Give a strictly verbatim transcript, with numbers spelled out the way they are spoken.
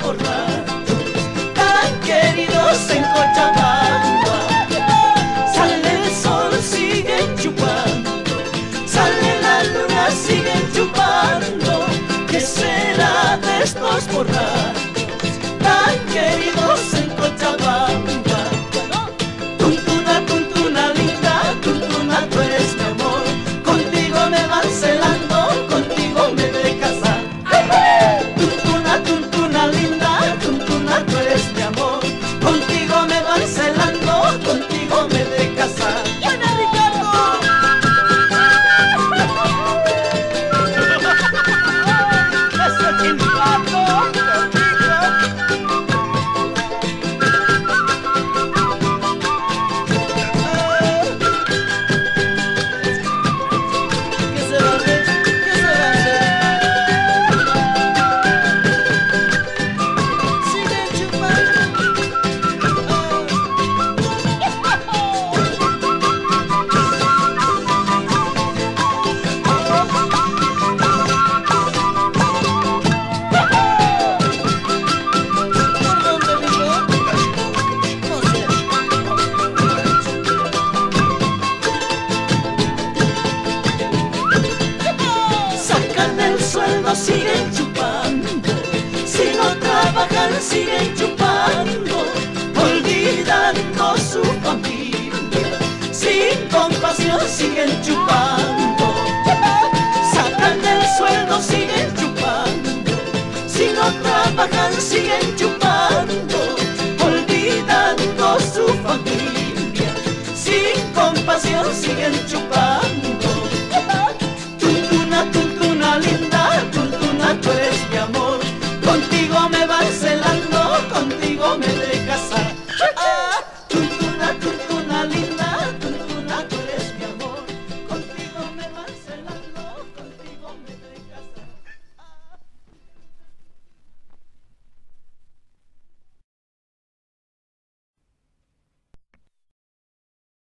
borrachos, tan queridos en Cochabamba. Sale el sol, siguen chupando, sale la luna, siguen chupando. ¿Qué será de estos borrachos tan queridos en Cochabamba? Tuntuna, tuntuna linda, tuntuna, tú eres mi amor. Contigo me van celando, contigo me de casar. Tuntuna, tuntuna linda, tuntuna, tú eres mi amor. Contigo me van celando, contigo me de casar. ¡Buena, Ricardo! ¡Eso, Chimbato! ¿Qué se va a hacer? ¿Qué se va a hacer? Siguen chupando. ¿Por dónde, dijo? No sé. Sacan el sueldo, siguen chupando. Si no trabajan, siguen chupando, olvidando su familia. Sin compasión, siguen chupando. Sacan el sueldo, siguen chupando. Si no trabajan, siguen chupando, olvidando su familia. Sin compasión, siguen chupando. Tuntuna, tuntuna linda, tuntuna, tú eres mi amor. Contigo me van celando, contigo me de casar.